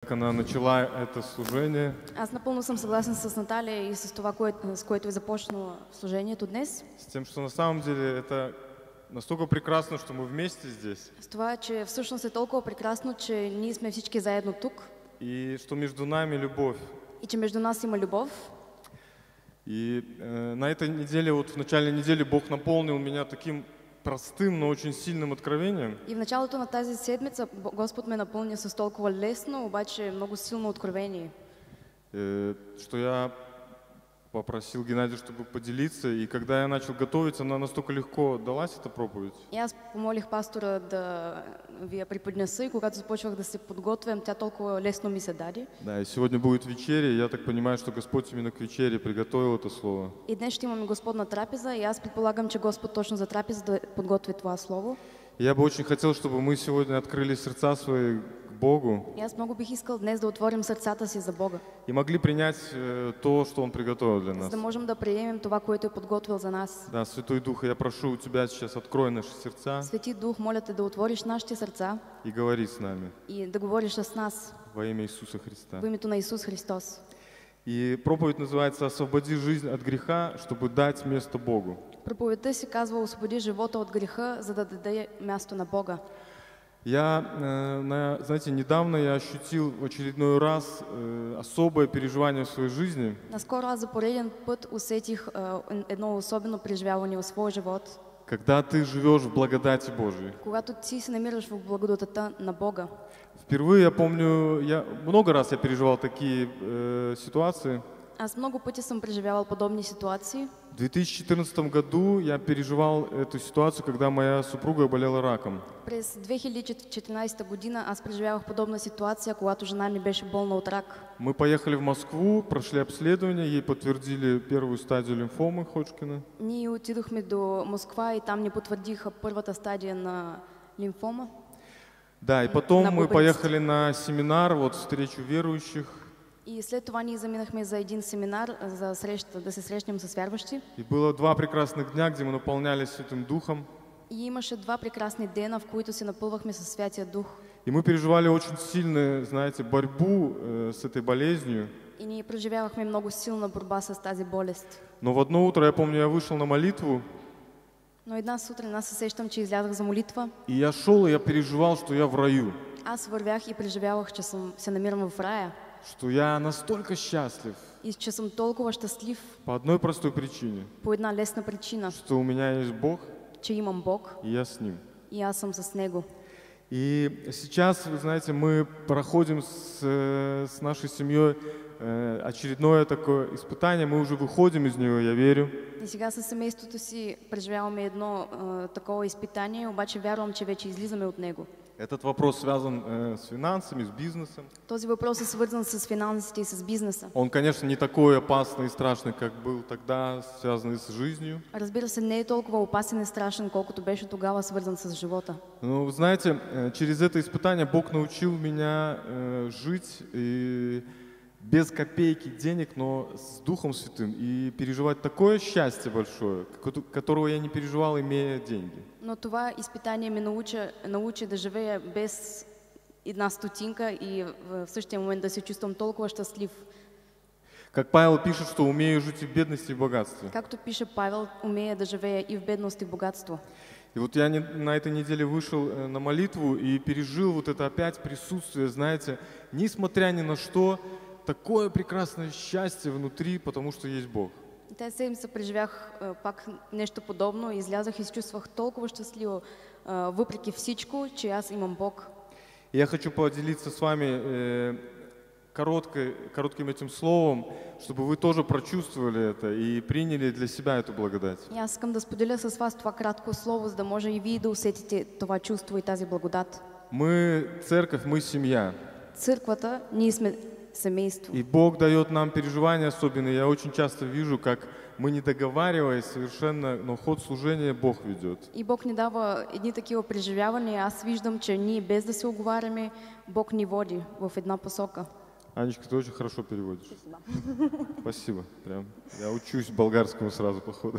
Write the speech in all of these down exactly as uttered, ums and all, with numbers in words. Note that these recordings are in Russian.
как она начала это служение. Аз напълно съм съгласен с Наталия и с това, кое, с което е започнало служението днес. С тем, что на самом деле это настолько прекрасно, что мы вместе здесь. С това, че всъщност е толкова прекрасно, че ние сме всички заедно тук. И что между нами любовь. И че между нас има любов. И э, на этой неделе, вот в начале недели Бог наполнил меня таким простым, но очень сильным откровением. И в началото на тази седмица Господ ме напълня с толкова лесно, обаче много силно откровение. Э, что я попросил Геннадия, чтобы поделиться, и когда я начал готовиться, она настолько легко далась, эта проповедь. И аз помолих пастора да ви я преподнеса, и когато започвах да се подготвям, тя толкова лесно ми се даде. Да, и сегодня будет вечеря, и я так понимаю, что Господь именно к вечере приготовил это слово. И днес ще имаме Господна трапеза, и аз предполагам, че Господ точно за трапеза да подготви това слово. И я бы очень хотел, чтобы мы сегодня открыли сердца свои к Богу. И аз много бих искал днес да отворим сърцата си за Бога. И могли принять э, то, что Он приготовил для За нас. да можем да приемем това, което е подготвил за нас. Да, Святой Дух, я прошу у Тебя сейчас, открой наши сердца Свети Дух, моля те да отвориш нашите сърца и говори с нами и да говориш с нас во имя Иисуса Христа. в името на Исус Христос. И проповедь называется «Освободи жизнь от греха, чтобы дать место Богу». Проповедта си казва «Освободи живота от греха, за да даде място на Бога». Я, э, на, знаете, недавно я ощутил в очередной раз э, особое переживание в своей жизни. Наскоро аз за пореден път усетих е, едно особено преживяване в своя живот. Когда ты живешь в благодати Божией. Когато ти се намираш в благодатта на Бога. Впервые я помню, я много раз я переживал такие э, ситуации. Аз много пъти съм преживявал подобни ситуации. В две тысячи четырнадцатом году я переживал эту ситуацию, когда моя супруга болела раком. През две хиляди и четиринадесета година аз преживявах подобна ситуация, когато жена ми беше болна от рак. Мы поехали в Москву, прошли обследование, ей подтвердили первую стадию лимфомы Ходжкина. Ние отидохме до Москва и там ни потвърдиха първата стадия на лимфома. Да, и потом На мы бубенец. поехали на семинар, вот встречу верующих. И след това ние заминахме за един семинар, за среща, да се срещнем с вярващи. И было два прекрасных дня, где мы наполнялись Святым Духом. И имаше два прекрасни дена, в които се напълвахме със Святия Дух. И мы переживали очень сильную, знаете, борьбу э, с этой болезнью. И ние преживявахме много силна борба с тази болест. Но в одно утро, я помню, я вышел на молитву, Но една сутрин аз се сещам, че излязах за молитва. и я шел, и я переживал, что я в раю, Аз вървях и преживявах, че съм, се намирам в рая. что я настолько счастлив И че съм толкова щастлив по одной простой причине, по една лесна причина, что у меня есть Бог, че имам Бог и я с Ним. и аз съм с Него. И сейчас, вы знаете, мы проходим с, э, с нашей семьей э, очередное такое испытание, мы уже выходим из него, я верю. И сега със семейството си преживяваме едно а, такова изпитание, обаче вярвам, че вече излизаме от него. Этот вопрос связан э, с финансами, с бизнесом. Този въпрос е свързан с финансите и с бизнеса. Он, конечно, не такой опасный и страшный, как был тогда, связанный с жизнью. Разбира се, не е толкова опасен и страшен, колкото беше тогава свързан с живота. Но, вы знаете, э, через это испытание Бог научил меня э, жить и без копейки денег, но с Духом Святым, и переживать такое счастье большое, кото- которого я не переживал, имея деньги. Но това изпитание ме научи, научи да живея без една стотинка и в в същия момент да се чувствам толкова щастлив. Как Павел пишет, что умею жить и в бедности, и в богатстве. Както пише Павел, умея да живея и в бедност и в богатство. И вот я не- на этой неделе вышел э, на молитву и пережил вот это опять присутствие, знаете, несмотря ни на что, такое прекрасное счастье внутри, потому что есть Бог. И тази седмица преживях а, пак нещо подобно. Излязах и се чувствах толкова щастливо, а, въпреки всичко, че аз имам Бог. И я хочу поделиться с вами э, короткой, коротким этим словом, чтобы вы тоже прочувствовали это и приняли для себя эту благодать. И аз искам да споделя с вас това кратко слово, за да може и вие да усетите това чувство и тази благодат. Мы церковь, мы семья. Църквата, ние сме семейство. И Бог дает нам переживания особенные. Я очень часто вижу, как мы, не договариваясь совершенно, но ход служения Бог ведет. И Бог ни дава едни такива преживявания. Аз виждам, че ние без да се оговаряме, Бог ни води в една посока. Анечка, ты очень хорошо переводишь. Спасибо. Прям. Я учусь болгарскому сразу, походу.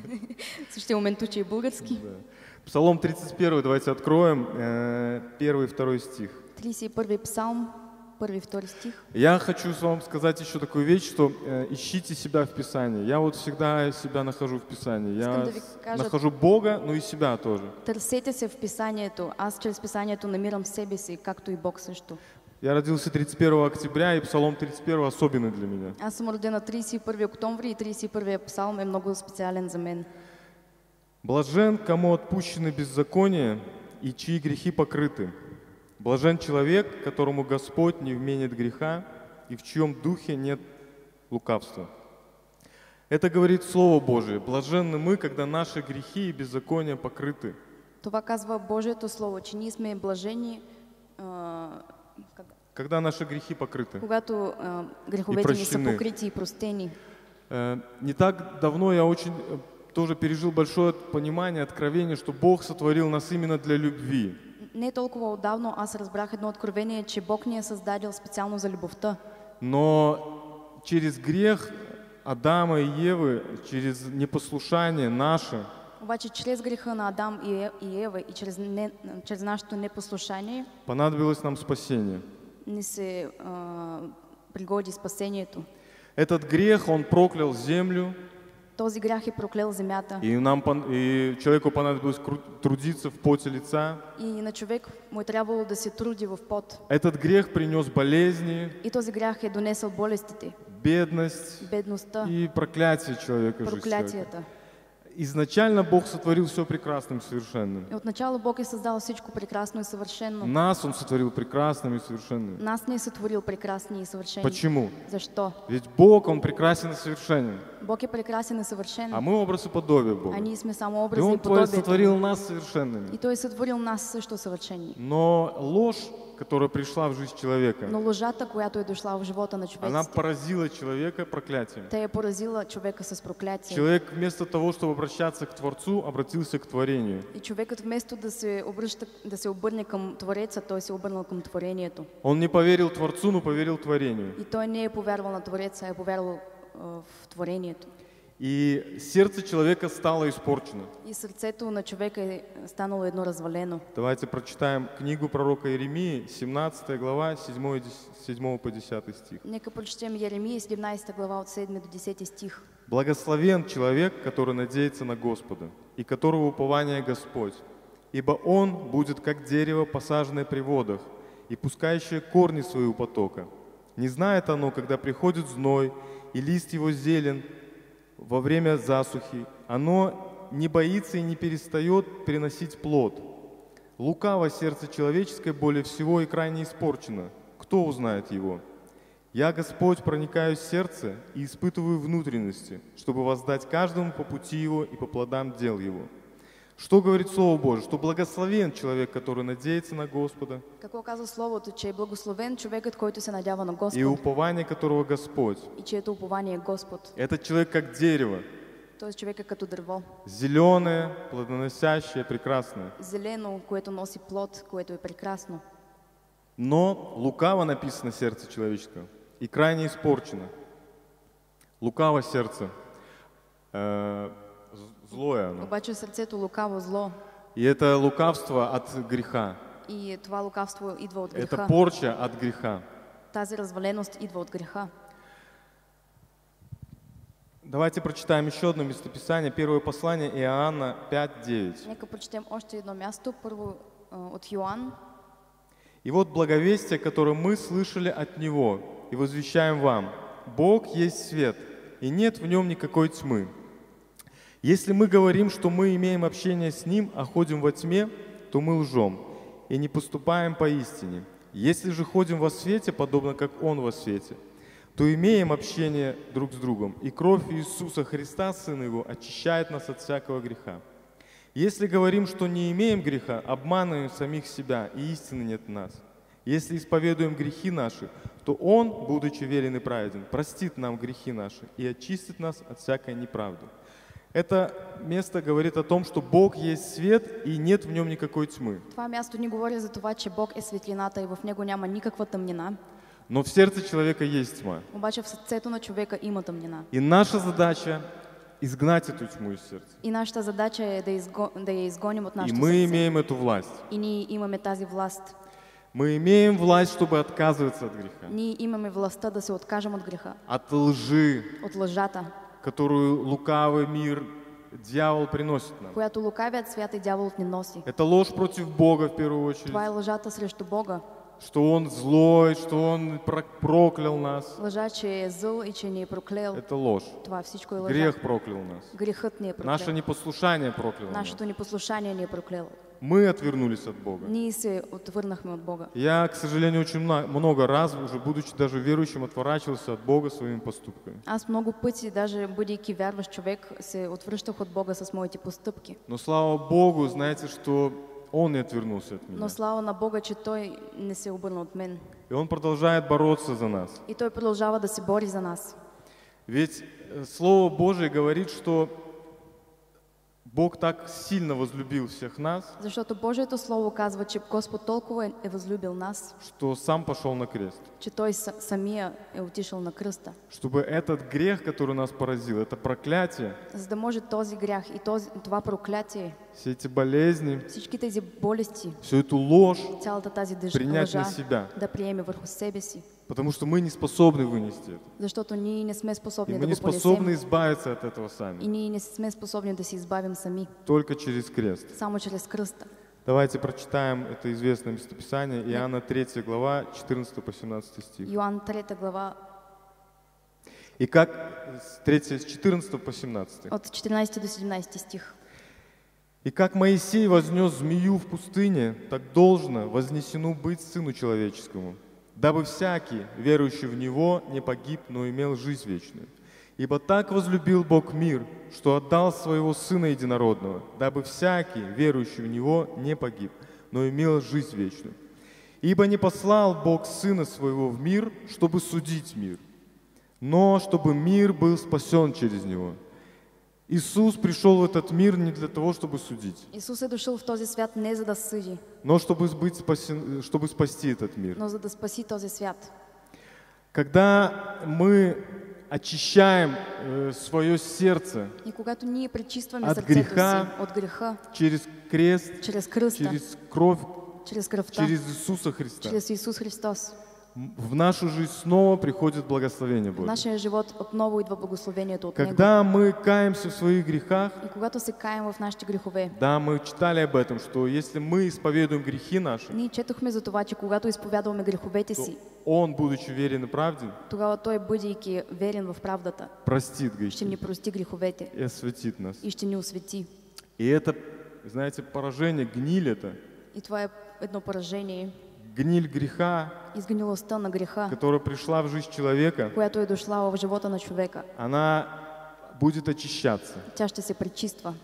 В същия момент учи и български. Да. Псалом тридцать один, давайте откроем, э, первый и второй стих. тридцать и първи псалм, първи и втори стих. Я хочу вам сказать еще такую вещь, что э, ищите себя в Писании. Я вот всегда себя нахожу в Писании. Искам Я да ви кажа- нахожу Бога, но и себя тоже. Търсете се в Писанието. Аз чрез Писанието намирам себе си, както и Бог също. Я родился тридцать первого октября, и Псалом тридцать первый особенный для меня. Аз съм родена тридесет и първи октомври и тридесет и първия псалм е много специален за мен. Блажен, кому отпущены беззакония и чьи грехи покрыты. Блажен человек, которому Господь не вменит греха и в чьем духе нет лукавства. Это говорит Слово Божие. Блаженны мы, когда наши грехи и беззакония покрыты. Това казва Божието Слово, че ние сме блажени, а, как- Когда наши грехи покрыты. когато а, греховете ни са прощени. покрити и простени. Э, Не так давно я очень э, тоже пережил большое понимание, откровение, что Бог сотворил нас именно для любви. Не толкова отдавно аз разбрах едно откровение, че Бог ни е създадил специално за любовта. Но через грех Адама и Евы, через непослушание наше, Обаче чрез греха на Адам и Е- и Ева и чрез, не, чрез нашето непослушание понадобилось нам спасение. ни се а, пригоди спасението. Этот грех, он проклял землю, Този грях е проклел земята и, нам, пон- и человеку понадобилось кру- трудиться в поте лица. и на човек му е трябвало да се труди в пот. Этот грех принес болезни, И този грях е донесъл болестите, бедность бедността, и проклятие человека. жизнь человека. проклятията. Изначально Бог сотворил все прекрасным и совершенным. И отначало Бог е създал всичко прекрасно и съвършено. Нас Он сотворил прекрасным и совершенным. Нас не е сътворил прекрасни и съвършени. Почему? Защо? Ведь Бог, Он прекрасен и совершенен, Бог е прекрасен и съвършен, а мы образ и подобие Бога. а ние сме само И образи и Он твой подобието. сотворил нас совершенными. И Той е сътворил нас също съвършени. Но ложь, которая пришла в жизнь человека, Но лъжата, която е дошла в живота на она човеците, поразила человека проклятием. тя е поразила човека с проклятие. Человек вместо того, чтобы обращаться к Творцу, обратился к творению. И човекът вместо да се, обръща, да се обърне към Твореца, той се обърнал към творението. Он не поверил Творцу, но поверил творению. И той не е повярвал на Твореца, а е повярвал а, в творението. И сердце человека стало испорчено. И сърцето на човека е станало едно развалено. Давайте прочитаем книгу пророка Иеремии, семнадцатая глава, седьмой по десятый стих. Нека прочетем Еремия, седемнадесета глава от седми до десети стих. «Благословен человек, который надеется на Господа, и которого упование Господь, ибо он будет как дерево, посаженное при водах, и пускающее корни свои у потока. Не знает оно, когда приходит зной, и лист его зелен во время засухи. Оно не боится и не перестает приносить плод. Лукаво сердце человеческое более всего и крайне испорчено. Кто узнает его? Я, Господь, проникаю в сердце и испытываю внутренности, чтобы воздать каждому по пути его и по плодам дел его». Что говорит Слово Божие? Что благословен человек, который надеется на Господа, Какво казва Словото, че е благословен човекът, който се надява на Господ и упование которого Господь. и чието упование е Господ. Этот человек как дерево, Тоест човек е като дърво. зеленое, плодоносящее, прекрасное. Зелено, което носи плод, което е прекрасно. Но лукаво написано сердце человеческое и крайне испорчено. Лукаво сердце, э, з- злое оно. Обаче сърцето лукаво зло И это лукавство от греха. и това лукавство идва от Это греха. порча от греха. Тази разваленост идва от греха. Давайте прочитаем еще одно местописание. Первое послание Иоанна пять девять. Нека прочетем още едно място, първо а, от Йоан. «И вот благовестие, которое мы слышали от Него и возвещаем вам. Бог есть свет, и нет в нем никакой тьмы. Если мы говорим, что мы имеем общение с Ним, а ходим во тьме, то мы лжем и не поступаем по истине. Если же ходим во свете, подобно как Он во свете, то имеем общение друг с другом, и кровь Иисуса Христа, Сына Его, очищает нас от всякого греха. Если говорим, что не имеем греха, обманываем самих себя, и истины нет в нас. Если исповедуем грехи наши, то Он, будучи верен и праведен, простит нам грехи наши и очистит нас от всякой неправды». Это место говорит о том, что Бог есть свет и нет в нем никакой тьмы. Това място ни говори за това, че Бог е светлината и в него няма никаква тъмнина. Но в сердце человека есть тьма. Обаче в сърцето на човека има тъмнина. И наша задача изгнать эту тьму из сердца. И нашата задача е да, изго... да я изгоним от И нашето мы сърце. имеем эту власть. И ние имаме тази власт. Мы имеем власть, чтобы отказываться от греха, Ние имаме властта да се откажем от греха, от лжи, от лъжата, которую лукавый мир, дьявол приносит нам. която лукавият свят и дяволът ни носи. Это ложь против Бога в первую очередь, Това е лъжата срещу Бога. что Он злой, что Он про- проклял нас. Лъжа, че е зъл и че ни е проклел. Это ложь. Това всичко е лъжа. Грех проклял нас. Грехът ни е Наше проклел. непослушание прокляло нас. Нашето непослушание ни е проклело. Мы отвернулись от Бога. Ние се отвърнахме от Бога. Я, к сожалению, очень мна- много раз, уже будучи даже верующим, отворачивался от Бога своими поступками. Аз много пъти, даже бъдейки вярващ човек, се отвръщах от Бога с моите постъпки. Но слава Богу, знаете, что Он не отвернулся от меня. Но слава на Бога, че Той не се обърна от мен. И Он продолжает бороться за нас. И Той продължава да се бори за нас. Ведь э, Слово Божие говорит, что Бог так сильно возлюбил всех нас, Защото Божието Слово казва, че Господ толкова е, е възлюбил нас, что сам пошел на крест. че Той са- самия е отишъл на кръста. Чтобы этот грех, который нас поразил, это проклятие, За да може този грях и този, това проклятие, все эти болезни, всички тези болести, всю эту ложь цялата тази дъж- принять на лъжа себя. да приеме върху себе си. Потому что мы не способны вынести это. Защото ние не сме И способни мы да не го понесем. способны избавиться от этого И сами. ние не сме способни да се избавим сами, Только через крест. само чрез кръста. Давайте прочитаем это известное местописание. Иоанна третья глава, четырнадцатый по семнадцатый стих. Йоан трета глава И как с третьего, с четырнадцатого по семнадцатый. от четиринадесети до седемнадесети стих. И как Моисей вознес змею в пустыне, так должно вознесено быть Сыну Человеческому, дабы всякий, верующий в Него, не погиб, но имел жизнь вечную. Ибо так возлюбил Бог мир, что отдал Своего Сына Единородного, дабы всякий, верующий в Него, не погиб, но имел жизнь вечную. Ибо не послал Бог Сына Своего в мир, чтобы судить мир, но чтобы мир был спасен через Него. Иисус пришел в этот мир не для того, чтобы судить, Исус е дошъл в този свят не за да съди, но чтобы, быть спасен, чтобы спасти этот мир. но за да спаси този свят. Когда мы очищаем э, свое сердце И когато ние пречистваме От сърцето греха, си от греха, через крест, чрез кръста, через кровь, чрез кръвта, через Иисуса Христа, чрез Исус Христос, м- в нашу жизнь снова приходит благословение в Божие. нашия живот отново идва благословението от Него. Когда мы каемся в своих грехах, И когато се каем в нашите грехове, да, мы читали об этом, что если мы исповедуем грехи наши, ние четохме за това, че когато изповядваме греховете то си, Он, будучи верен и правден, тогава Той, бъдейки верен в правдата, простит ще ни грехи прости греховете и осветит нас. и ще ни освети. И это, знаете, поражение, гниль это, И това е едно поражение, гниль греха, изгнилостта на греха, которая пришла в жизнь человека, която е дошла в живота на човека. она будет очищаться. Тя ще се пречиства.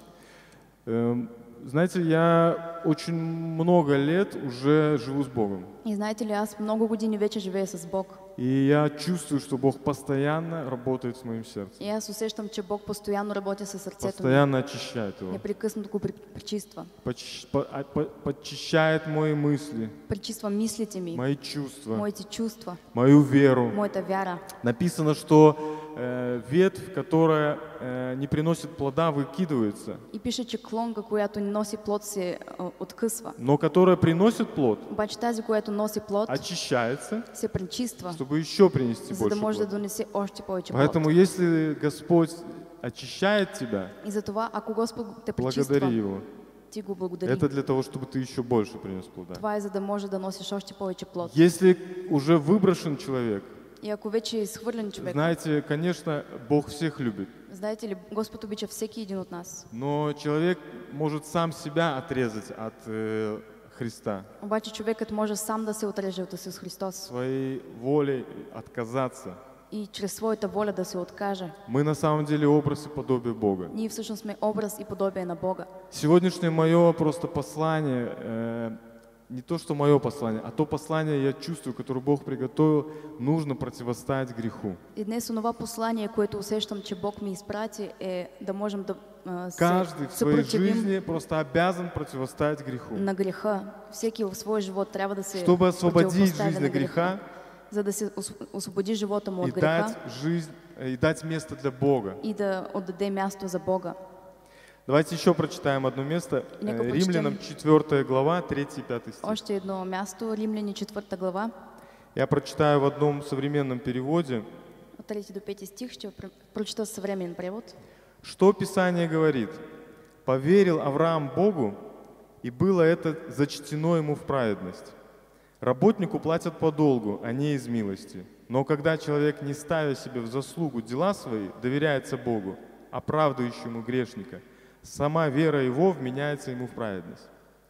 Эм, Знаете, я очень много лет уже живу с Богом. И знаете ли, аз много години вече живея с Бог. И я чувствую, что Бог постоянно работает с моим сердцем. И аз усещам, че Бог постоянно работи със сърцето ми. Постоянно очищает его. Непрекъснато го при- пречиства. Почи- по- а- по- Подчищает мои мысли, Пречиства мислите ми, мои чувства, моите чувства, мою веру. моята вяра. Написано, что э, ветвь, которая э, не приносит плода, выкидывается, И пише, че клонка, която не носи плод, се а, откъсва. но которая приносит плод, Обаче тази, която носи плод, очищается, се пречиства, чтобы еще принести за да больше може да плода. донесе още повече плод. Поэтому, если Господь очищает тебя, И затова, ако Господ те пречиства, благодари Его. ти го благодари. Это для того, чтобы ты еще больше принес плода. Това е за да може да носиш още повече плод. Если уже выброшен человек, И ако вече е изхвърлен човек, знаете, конечно, Бог всех любит, знаете ли, Господ обича всеки един от нас. но человек может сам себя отрезать от э, Христа, Обаче човекът може сам да се отреже от Исус Христос своей волей отказаться. и чрез своята воля да се откаже. Мы на самом деле образ и подобие Бога. Ние всъщност сме образ и подобие на Бога. Сегодняшнее мое просто послание, э, не то что мое послание, а то послание я чувствую, которое Бог приготовил, нужно противостоять греху. И днес онова послание, което усещам, че Бог ми изпрати, е да можем да а, се Каждый в своей съпротивим жизни просто обязан противостоять греху. на греха. Всеки в своя живот трябва да се Чтобы освободить противопоставя жизнь на от греха за да се ос- освободи живота му и от греха дать жизнь, и дать место для Бога. и да отдаде място за Бога. Давайте еще прочитаем одно место. Нека Э, прочтем. Римлянам четвёртая глава, третий и пятый стих. Още едно място, Римляни четвърта глава, Я прочитаю в одном современном переводе. от трети до пети стих, ще пр- прочета съвременен превод. Что Писание говорит? «Поверил Авраам Богу, и было это зачтено ему в праведность. Работнику платят по долгу, а не из милости. Но когда человек, не ставя себе в заслугу дела свои, доверяется Богу, оправдывающему грешника, сама вера его вменяется ему в праведность».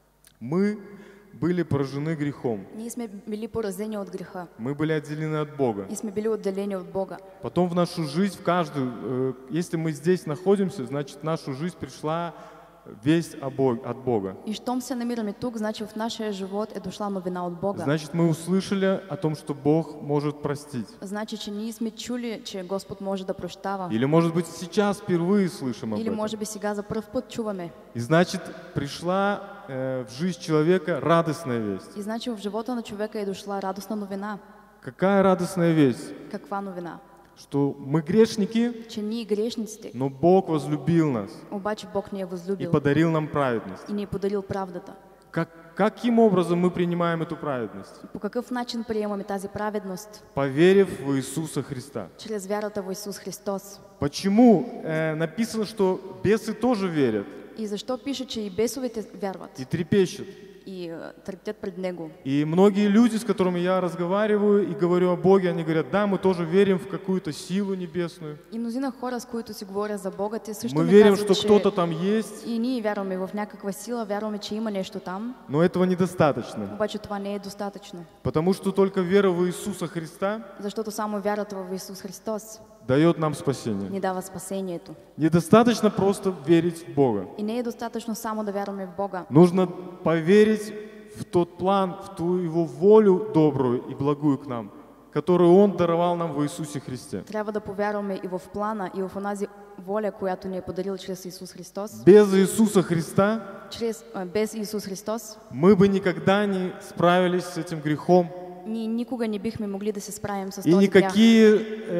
Мы были поражены грехом, Ние сме били поразени от греха мы были отделены от Бога. и сме били отделени от Бога. Потом в нашу жизнь, в каждую, э, если мы здесь находимся, значит, в нашу жизнь пришла весть о Бог- от Бога. И щом се намираме тук, значи в нашия живот е дошла новина от Бога. Значит, мы услышали о том, что Бог может простить. Значи, че ние сме чули, че Господ може да прощава. Или, может быть, сейчас впервые слышим об Или этом. може би сега за пръв път чуваме. И значит, пришла э, в жизнь человека радостная весть. И значи в живота на човека е дошла радостна новина. Какая радостная весть? Каква новина? Что мы грешники, Че ние грешниците, но Бог возлюбил нас обаче Бог ни е и възлюбил подарил нам праведность. и ни е подарил правдата. Как, каким образом мы принимаем эту праведность? По какъв начин приемаме тази праведност? Поверив в Иисуса Христа. Чрез вярата в Исус Христос. Почему э, написано, что бесы тоже верят И защо пише, че и бесовете вярват и трепещут? и е, трептят пред Него? И многие люди, с которыми я разговариваю и говорю о Боге, они говорят: да, мы тоже верим в какую-то силу небесную. И мнозина хора, с които си говоря за Бога, те също Мы ми верим, казват, что че кто-то там есть, и ние вярваме в някаква сила, вярваме, че има нещо там, но этого недостаточно. обаче това не е достатъчно. Потому что только вера в Иисуса Христа Защото само вярата в Исус Христос дает нам спасение. ни дава спасението. Недостаточно просто верить в Бога. И не е достатъчно само да вярваме в Бога. Нужно поверить в тот план, в ту Его волю добрую и благую к нам, которую Он даровал нам в Иисусе Христе. Трябва да повярваме и в плана, и в онази воля, която ни е подарил чрез Исус Христос. Без Иисуса Христа Чрез, а, без Исус Христос мы бы никогда не справились с этим грехом, ние никога не бихме могли да се справим с и този грях. никакие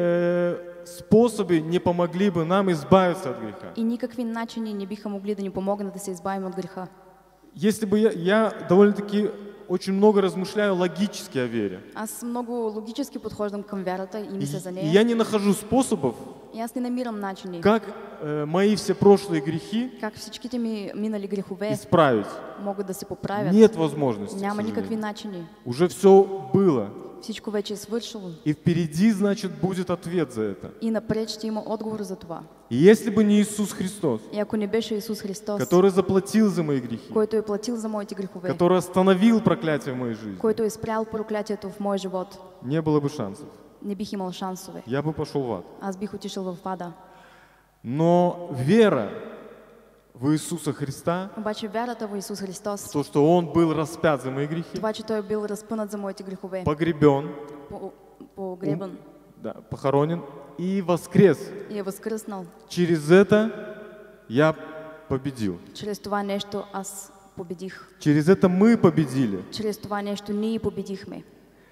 э, способы не помогли бы нам избавиться от греха. И никакви начини не биха могли да ни помогнат да се избавим от греха. Если бы я, я довольно-таки очень много размышляю логически о вере, Аз много логически подхождам към вярата и и, мисля за и нея. я не нахожу способов, И аз не намирам начини как э, мои все прошлые грехи как всичките ми минали грехове исправить. могат да се поправят. Нет возможности. к Няма сожалению. никакви начини. Уже все было. Всичко вече е свършило. И впереди, значит, будет ответ за это. И напред ще има отговор за това. И если бы не Иисус Христос, И ако не беше Исус Христос, который заплатил за мои грехи, който е платил за моите грехове, который остановил проклятие в моей жизни, който е спрял проклятието в моя живот, не было бы шансов. не бих имал шансове. Я бы пошел в ад. Аз бих отишъл в ада. Но вера в Иисуса Христа, Обаче вярата в Исус Христос, в то, что Он был распят за мои грехи, това, че Той е бил разпънат за моите грехове, погребен, по- погребан да, похоронен и воскрес. и е възкръснал. Через это я победил. Чрез това нещо аз победих. Через это мы победили. Чрез това нещо ние победихме.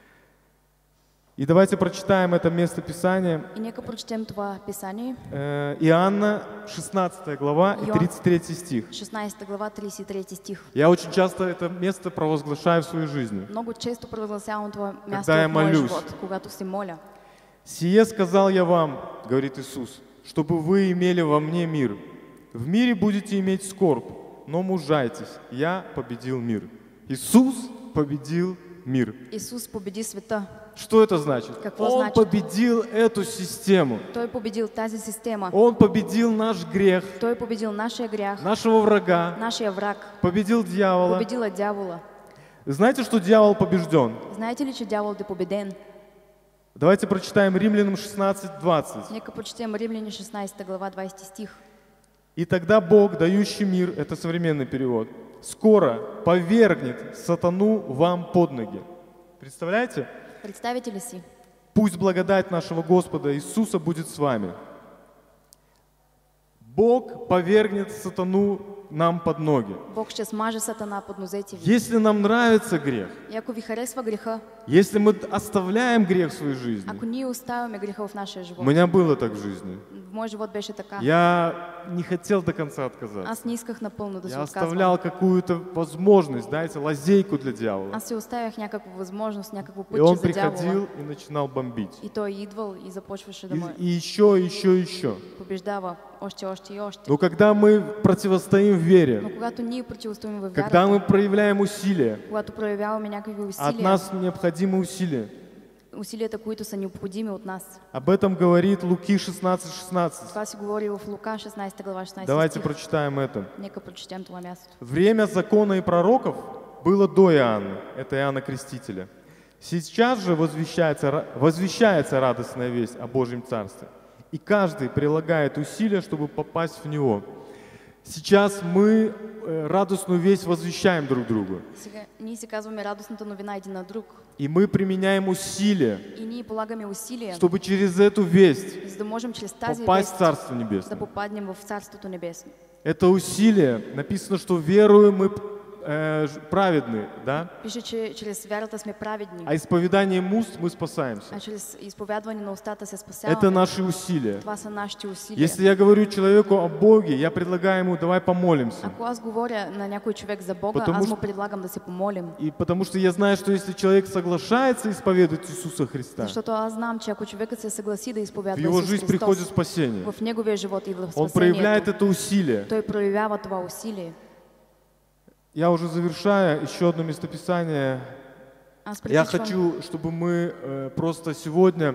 И давайте прочитаем это место Писания. И нека прочетем това писание, Э, Иоанна, шестнадцатая глава и Иоанн. тридцать третий стих. шестнадесета глава, тридесет и трети стих. Я очень часто это место провозглашаю в своей жизни. Много често провъзгласявам това място Когда я в моя молюсь. живот, когато се моля. «Сие сказал я вам, — говорит Иисус, — чтобы вы имели во мне мир. В мире будете иметь скорбь, но мужайтесь, я победил мир». Иисус победил мир. Исус победи света. Что это значит? Какво Он значит? победил эту систему. Той победил тази система. Он победил наш грех, Той победил нашия грях, нашего врага, нашия враг. победил дьявола. Победила дявола. Знаете, что дьявол побежден? Знаете ли, че дявол е победен? Давайте прочитаем Римлянам шестнадцать двадцать. Нека прочетем Римляни шестнадесета глава, двадесети стих. «И тогда Бог, дающий мир, это современный перевод, скоро повергнет сатану вам под ноги». Представляете? Представите ли си? Пусть благодать нашего Господа Иисуса будет с вами. Бог повергнет сатану нам под ноги. Бог ще смаже сатана под нозете ви. Если нам нравится грех, И ако ви харесва греха, если мы оставляем грех в своей жизни, ако ние оставяме греха в нашия у живот, меня было так в жизни. в моя живот беше така. Я не хотел до конца отказаться. Аз не исках напълно да се Я отказвам. оставлял какую-то возможность, знаете, лазейку для дьявола. Аз си оставях някаква възможност, някакво И пътче он за дявола. приходил и начинал бомбить. И той идвал и започваше да И, ме и еще, еще, еще. побеждава още, още и още. Но когда мы противостоим Но вере, когато ние противостоим във когда мы вярата, проявляем усилия, когато проявяваме някакви от усилия, нас необходимы усилия. усилията, които са необходими от нас. Об этом говорит Луки шестнадцать шестнадцать. Това си говори в Лука шестнадесета глава шестнадесети Давайте стих. прочитаем это. Нека прочетем това място. Время закона и пророков было до Иоанна, это Иоанна Крестителя. Сейчас же возвещается, возвещается радостная весть о Божьем Царстве, и каждый прилагает усилия, чтобы попасть в него. Сейчас мы э, радостную весть возвещаем друг другу, Сега ние си казваме радостната новина един на друг. и мы применяем усилия, И ние полагаме усилия, чтобы через эту весть за да можем чрез тази попасть в вест Царство да Небесное. попаднем в Царството Небесно. Это усилие, написано, что веруем мы э, ж- праведны, да? Пише, че чрез вярата сме праведни, А исповеданием уст мы спасаемся. а чрез изповядване на устата се Это спасяваме. наши усилия. Това са нашите усилия. Если я говорю человеку о Боге, я предлагаю ему, давай помолимся. Ако аз говоря на някой човек за Бога, Потому аз что- му предлагам да се помолим. И потому что я знаю, что если человек соглашается исповедовать Иисуса Христа, Защото аз знам, че ако човекът се съгласи да в изповядва его Исус жизнь приходит Христос, спасение. в неговия живот идва Он проявляет спасението. это усилие. Той проявява това усилие. Я уже завершая, еще одно местописание. Аз Я приключвам. хочу, чтобы мы э, просто сегодня,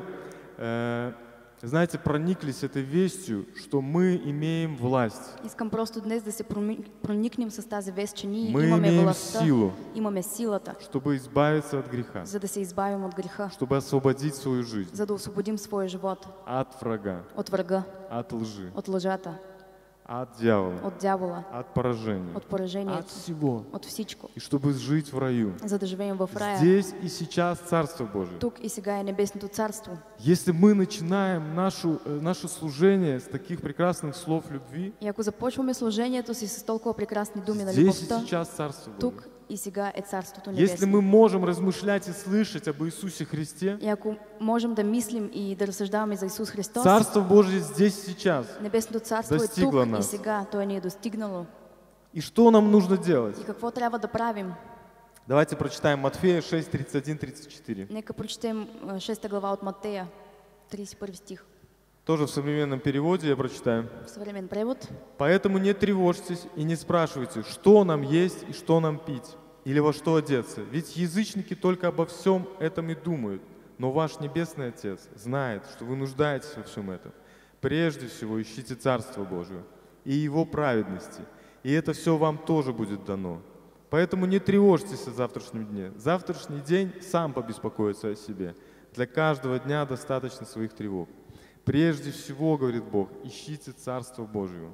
э, знаете, прониклись этой вестью, что мы имеем власть. Искам просто днес да се проми- проникнем с тази вест, че ние Мы имаме имеем властта, силу, имаме силата, чтобы избавиться от греха, за да се избавим от греха, чтобы освободить свою жизнь за да освободим своя живот от врага, от врага, от лжи, от лъжата, от дьявола, от дявола, от поражения, от от поражението, всего. от всичко, И чтобы жить в раю. за да живеем в рая. Здесь и сейчас Царство Божие. Тук и сега е небесното царство. Если мы начинаем нашу, э, наше служение с таких прекрасных слов любви, И ако започваме служението си с толкова прекрасни думи на здесь и любовта, сейчас Царство Божие. тук и сега е Царството Если Небесно. мы можем размышлять и слышать об Иисусе Христе, И ако можем да мислим и да разсъждаваме за Исус Христос, Царство Божие здесь и сейчас. Небесното царство е достигло тук и нас. сега. То ни е достигнало. И что нам нужно делать? И какво трябва да правим? Давайте прочитаем Матфея шесть, тридцать один тридцать четыре. Нека прочетем а, шеста глава от Матея, тридесет и първи стих. Тоже в современном переводе я прочитаю. В съвременен превод. «Поэтому не тревожьтесь и не спрашивайте, что нам есть и что нам пить, или во что одеться. Ведь язычники только обо всем этом и думают. Но ваш Небесный Отец знает, что вы нуждаетесь во всем этом. Прежде всего ищите Царство Божие и Его праведности, и это все вам тоже будет дано. Поэтому не тревожьтесь о завтрашнем дне. Завтрашний день сам побеспокоится о себе. Для каждого дня достаточно своих тревог. Прежде всего, говорит Бог, ищите Царство Божие.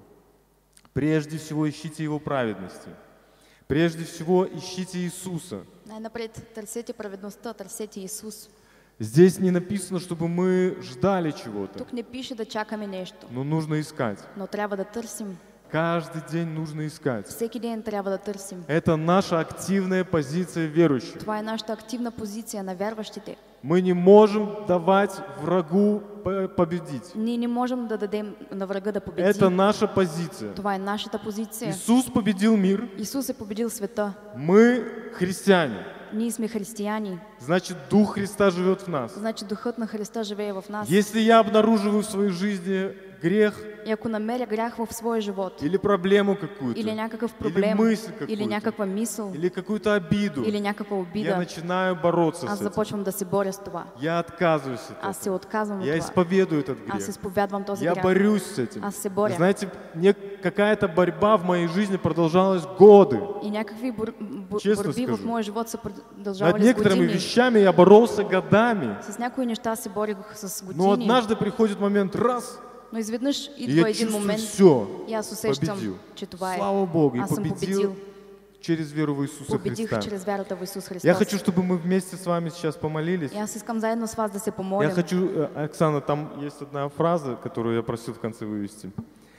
Прежде всего ищите Его праведности. Прежде всего ищите Иисуса. Най-напред търсете праведността, търсете Исус. Здесь не написано, чтобы мы ждали чего-то, Тук не пише да чакаме нещо, но нужно искать. но трябва да търсим. Каждый день нужно искать. Всеки ден трябва да търсим. Это наша активная позиция верующих. Това е нашата активна позиция на вярващите. Мы не можем давать врагу по- победить. Ние не можем да дадем на врага да победи. Это наша позиция. Това е нашата позиция. Иисус победил мир. Исус е победил света. Мы христиане. Ние сме християни. Значит, Дух Христа живет в нас. Значи Духът на Христа живее в нас. Если я обнаруживаю в своей жизни грех И ако намеря грях в своя живот, или проблему какую-то, или някакъв или проблем, мысль или какую-то, някаква мисъл, или какую-то обиду, или някаква я обида, начинаю бороться аз с этим. започвам да се боря с това. Я отказываюсь от Аз се этого. отказвам от Я това. исповедую этот Аз грех. изповядвам този Я грях. борюсь с этим. Аз се боря. Знаете, мне какая-то борьба в моей жизни продолжалась годы. И някакви бор, бор, Честно борби в скажу. моя живот са Над продължавали с некоторыми години. вещами я боролся годами. С някои неща се борих с Но години, однажды приходит момент, раз, но изведнъж и идва я един чувствую, момент все, и аз усещам, победил. че това е. Слава Богу, и Аз съм победил победил. через веру в Иисуса Победих Христа. чрез вярата в Исус Христос. Я хочу, чтобы мы вместе с вами сейчас помолились. И аз искам заедно с вас да се Я помолим. хочу, э, Оксана, там есть одна фраза, которую я просил в конце вывести,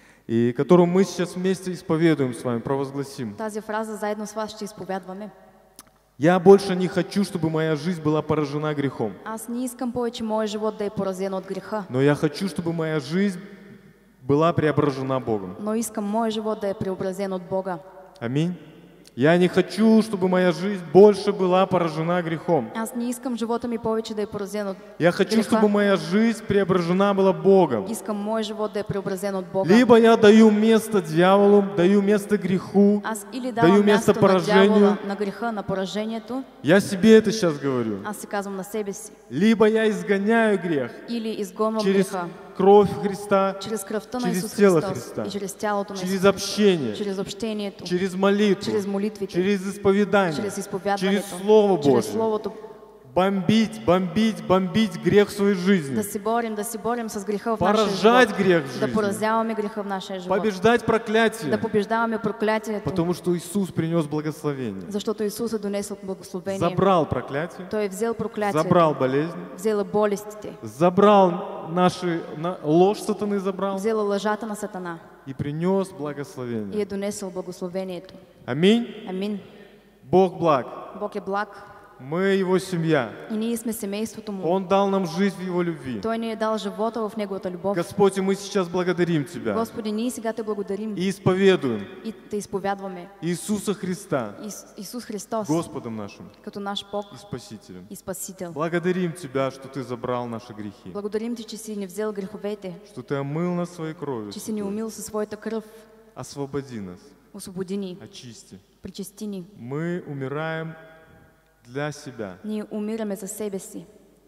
и которую мы сейчас вместе исповедуем с вами, провозгласим. Тази фраза заедно с вас ще изповядваме. Я больше не хочу, чтобы моя жизнь была поражена грехом, Аз не искам повече моя живот да е поразен от греха, но я хочу, чтобы моя жизнь была преображена Богом. но искам моят живот да е преобразен от Бога. Аминь. Я не хочу, чтобы моя жизнь больше была поражена грехом. Аз не искам живота ми повече да е поразен от Я хочу, греха. чтобы моя жизнь преображена была Богом. Искам моят живот да е преобразен от Бога. Либо я даю место дьяволу, даю место греху, Аз или даю давам место място на поражению. дявола, на греха, на поражението. Я себе это сейчас говорю. Аз се казвам на себе си. Либо я изгоняю грех Или изгонвам через греха кровь Христа, чрез кръвта на через Исус тело Христос Христа, и чрез тялото на через Исус Христос, общение, чрез общението, через молитву, чрез молитвите, через исповедание, чрез через изповядването, Слово чрез Божие. Словото. Бомбить, бомбить, бомбить грех в своей жизни. Да се борим, да се борим с греха в нашия Поражать живот. грех в Да жизни. поразяваме греха в нашия живот. Побеждать проклятие. Да побеждаваме проклятието. Потому что Иисус принес благословение. Защото Исус е донесъл благословение. Забрал проклятие, Той е взел проклятието. забрал болезнь, Взела болестите. забрал наши, на, ложь сатаны забрал Взела лъжата на Сатана. и принес И е благословение. донесъл благословението. Аминь. Амин. Бог благ. Бог е благ. Мы Его семья. И ние сме семейството му. Он дал нам жизнь в Его любви. Той ни е дал живота в Неговата любов. Господь, и мы сейчас благодарим Тебя Господи, ние сега те благодарим и исповедуем и те изповядваме Иисуса Христа Ис- Исус Христос Господом нашим като наш Бог и Спасителем. и Спасител. Благодарим Тебя, что Ты забрал наши грехи, Благодарим Ти, че си ни взел греховете, что Ты омыл нас своей кровью, че си ни умил със своята кръв. освободи нас, Освободи ни, очисти. причисти ни. Мы умираем для себя, Ние умираме за себе си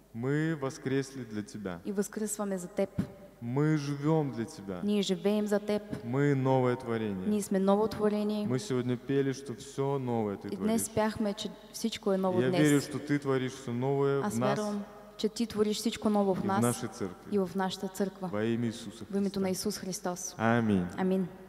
мы воскресли для Тебя, и възкръсваме за Теб. мы живем для Тебя, Ние живеем за Теб. мы новое творение. Ние сме ново творение. Мы сегодня пели, что все новое Ты И творишь. днес пяхме, че всичко е ново Я верю, днес. что Ты творишь все новое Аз в нас вярвам, че Ти твориш всичко ново и в в нас нашей церкви. и в нашата църква. Во имя Иисуса В името на Христа. Исус Христос. Аминь. Амин.